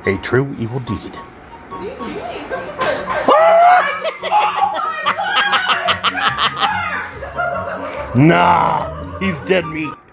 A true evil deed. Nah, he's dead meat.